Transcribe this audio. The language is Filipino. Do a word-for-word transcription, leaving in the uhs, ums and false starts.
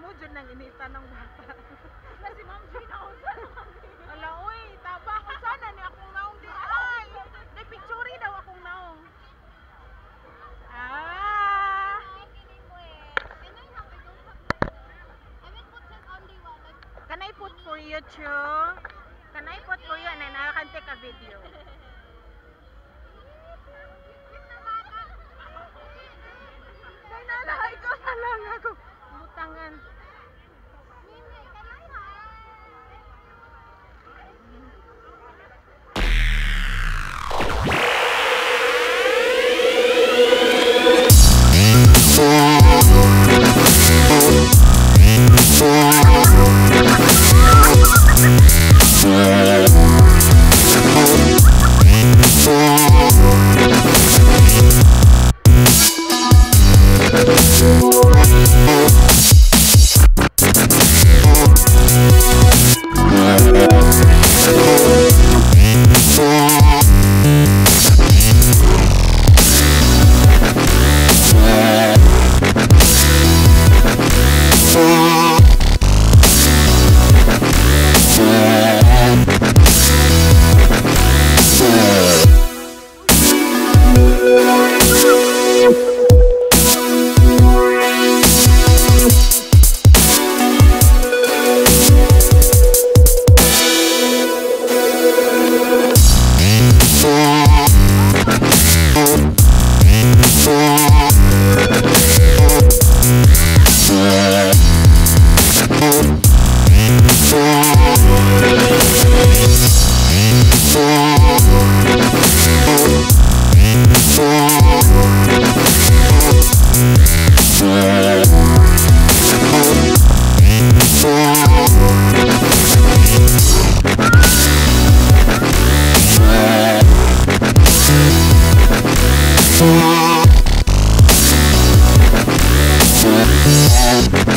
mo dyan nang inita ng bata. Na si Ma'am Gina ako saan kami. Ala, uy, taba ako sana ni akong naong di. Ay, may picture daw akong naong. Ah. Can I put for you too? Can I put for you and then I can take a video? Ay, nalahay ko na lang ako. Mutangan. Yeah.